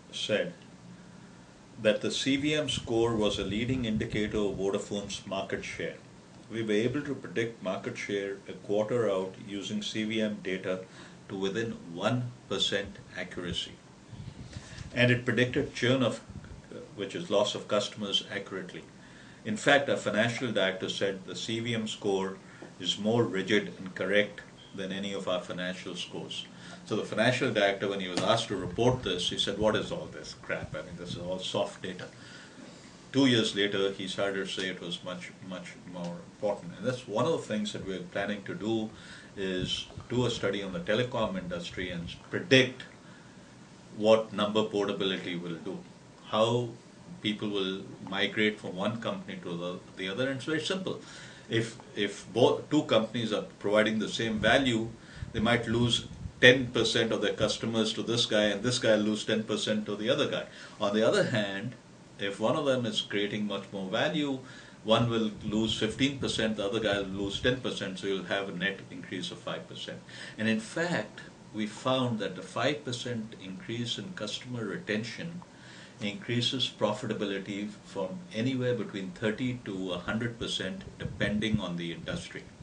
said that the CVM score was a leading indicator of Vodafone's market share. We were able to predict market share a quarter out using CVM data to within 1% accuracy. And it predicted churn of, which is loss of customers, accurately. In fact, our financial director said the CVM score is more rigid and correct than any of our financial scores. So the financial director, when he was asked to report this, he said, what is all this crap? I mean, this is all soft data. 2 years later, he started to say it was much, much more important. And that's one of the things that we're planning to do, is do a study on the telecom industry and predict what number portability will do, how people will migrate from one company to the other. And it's very simple. If both two companies are providing the same value, they might lose 10% of their customers to this guy, and this guy will lose 10% to the other guy. On the other hand, if one of them is creating much more value, one will lose 15%, the other guy will lose 10%, so you'll have a net increase of 5%. And in fact, we found that the 5% increase in customer retention increases profitability from anywhere between 30 to 100% depending on the industry.